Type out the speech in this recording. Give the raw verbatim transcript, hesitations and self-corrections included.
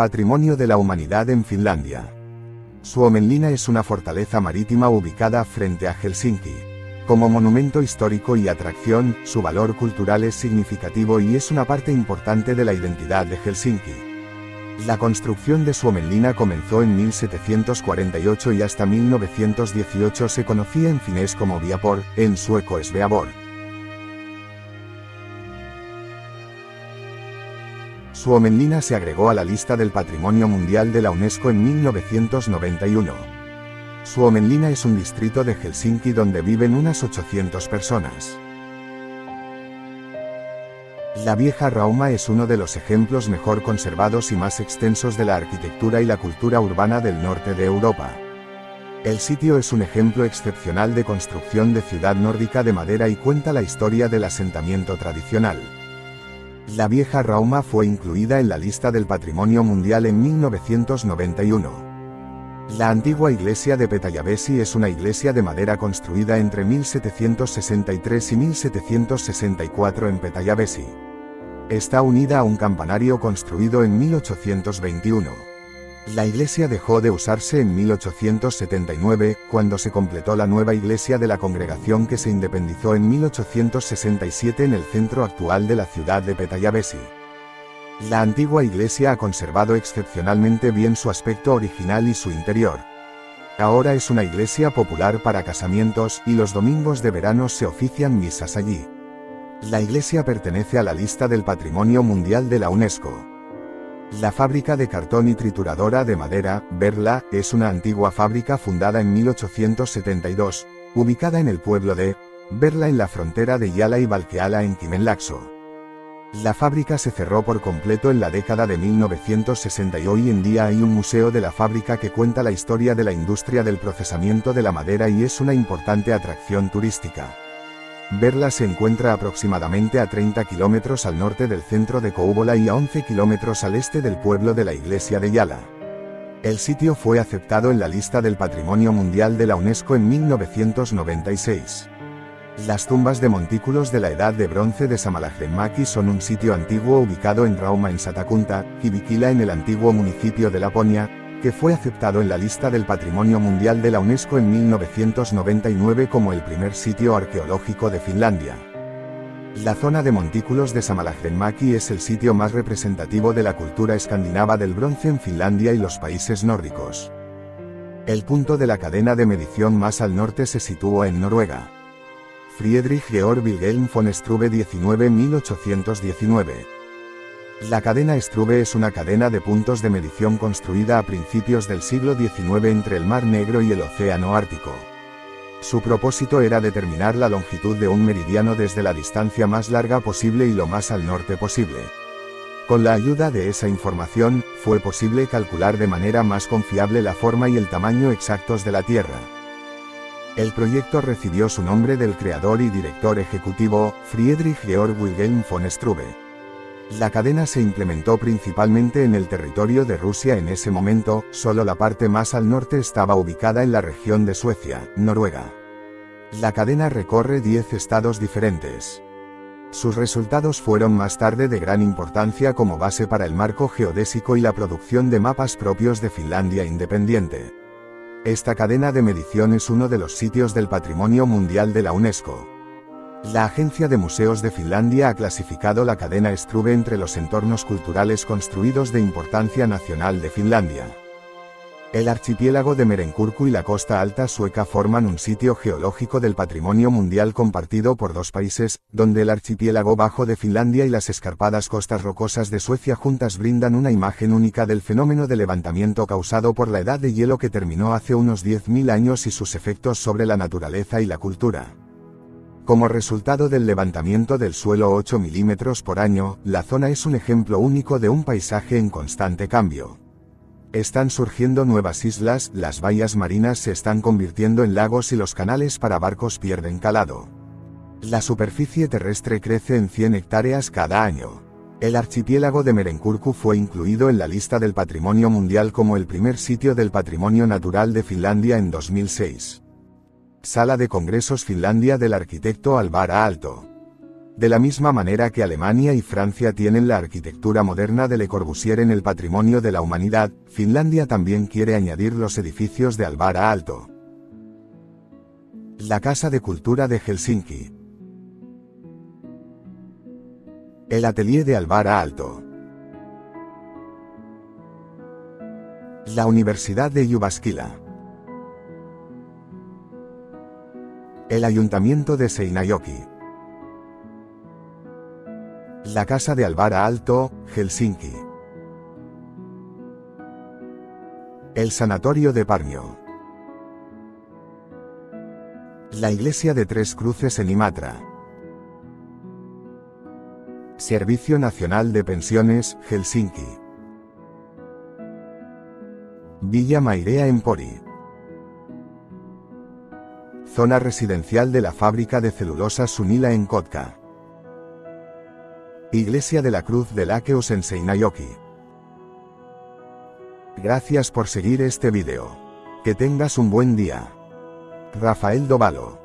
Patrimonio de la Humanidad en Finlandia. Suomenlinna es una fortaleza marítima ubicada frente a Helsinki. Como monumento histórico y atracción, su valor cultural es significativo y es una parte importante de la identidad de Helsinki. La construcción de Suomenlinna comenzó en mil setecientos cuarenta y ocho y hasta mil novecientos dieciocho se conocía en finés como Viapor, en sueco Sveabor. Suomenlinna se agregó a la lista del Patrimonio Mundial de la UNESCO en mil novecientos noventa y uno. Suomenlinna es un distrito de Helsinki donde viven unas ochocientas personas. La vieja Rauma es uno de los ejemplos mejor conservados y más extensos de la arquitectura y la cultura urbana del norte de Europa. El sitio es un ejemplo excepcional de construcción de ciudad nórdica de madera y cuenta la historia del asentamiento tradicional. La vieja Rauma fue incluida en la lista del Patrimonio Mundial en mil novecientos noventa y uno. La antigua iglesia de Petäjävesi es una iglesia de madera construida entre mil setecientos sesenta y tres y mil setecientos sesenta y cuatro en Petäjävesi. Está unida a un campanario construido en mil ochocientos veintiuno. La iglesia dejó de usarse en mil ochocientos setenta y nueve, cuando se completó la nueva iglesia de la congregación que se independizó en mil ochocientos sesenta y siete en el centro actual de la ciudad de Petäjävesi. La antigua iglesia ha conservado excepcionalmente bien su aspecto original y su interior. Ahora es una iglesia popular para casamientos y los domingos de verano se ofician misas allí. La iglesia pertenece a la lista del Patrimonio Mundial de la UNESCO. La fábrica de cartón y trituradora de madera, Verla, es una antigua fábrica fundada en mil ochocientos setenta y dos, ubicada en el pueblo de Verla en la frontera de Yala y Valkeala en Kymenlaakso. La fábrica se cerró por completo en la década de mil novecientos sesenta y hoy en día hay un museo de la fábrica que cuenta la historia de la industria del procesamiento de la madera y es una importante atracción turística. Verla se encuentra aproximadamente a treinta kilómetros al norte del centro de Kouvola y a once kilómetros al este del pueblo de la iglesia de Yala. El sitio fue aceptado en la lista del Patrimonio Mundial de la UNESCO en mil novecientos noventa y seis. Las tumbas de montículos de la Edad de Bronce de Samalahdenmäki son un sitio antiguo ubicado en Rauma en Satakunta, Kivikila en el antiguo municipio de Laponia, que fue aceptado en la lista del Patrimonio Mundial de la UNESCO en mil novecientos noventa y nueve como el primer sitio arqueológico de Finlandia. La zona de montículos de Samalahdenmäki es el sitio más representativo de la cultura escandinava del bronce en Finlandia y los países nórdicos. El punto de la cadena de medición más al norte se sitúa en Noruega. Friedrich Georg Wilhelm von Struve diecinueve mil ochocientos diecinueve. La cadena Struve es una cadena de puntos de medición construida a principios del siglo diecinueve entre el Mar Negro y el Océano Ártico. Su propósito era determinar la longitud de un meridiano desde la distancia más larga posible y lo más al norte posible. Con la ayuda de esa información, fue posible calcular de manera más confiable la forma y el tamaño exactos de la Tierra. El proyecto recibió su nombre del creador y director ejecutivo, Friedrich Georg Wilhelm von Struve. La cadena se implementó principalmente en el territorio de Rusia en ese momento, solo la parte más al norte estaba ubicada en la región de Suecia, Noruega. La cadena recorre diez estados diferentes. Sus resultados fueron más tarde de gran importancia como base para el marco geodésico y la producción de mapas propios de Finlandia independiente. Esta cadena de medición es uno de los sitios del Patrimonio Mundial de la UNESCO. La Agencia de Museos de Finlandia ha clasificado la cadena Struve entre los entornos culturales construidos de importancia nacional de Finlandia. El archipiélago de Merenkurkku y la costa alta sueca forman un sitio geológico del patrimonio mundial compartido por dos países, donde el archipiélago bajo de Finlandia y las escarpadas costas rocosas de Suecia juntas brindan una imagen única del fenómeno de levantamiento causado por la edad de hielo que terminó hace unos diez mil años y sus efectos sobre la naturaleza y la cultura. Como resultado del levantamiento del suelo ocho milímetros por año, la zona es un ejemplo único de un paisaje en constante cambio. Están surgiendo nuevas islas, las bahías marinas se están convirtiendo en lagos y los canales para barcos pierden calado. La superficie terrestre crece en cien hectáreas cada año. El archipiélago de Merenkurkku fue incluido en la lista del Patrimonio Mundial como el primer sitio del patrimonio natural de Finlandia en dos mil seis. Sala de Congresos Finlandia del arquitecto Alvar Aalto. De la misma manera que Alemania y Francia tienen la arquitectura moderna de Le Corbusier en el patrimonio de la humanidad, Finlandia también quiere añadir los edificios de Alvar Aalto. La Casa de Cultura de Helsinki. El Atelier de Alvar Aalto. La Universidad de Jyväskylä. El Ayuntamiento de Seinäjoki. La Casa de Alvar Aalto, Helsinki. El Sanatorio de Parnio. La Iglesia de Tres Cruces en Imatra. Servicio Nacional de Pensiones, Helsinki. Villa Mairea en Pori. Zona residencial de la fábrica de celulosa Sunila en Kotka. Iglesia de la Cruz de Láqueos en Seinäjoki. Gracias por seguir este vídeo. Que tengas un buen día. Rafael Dovalo.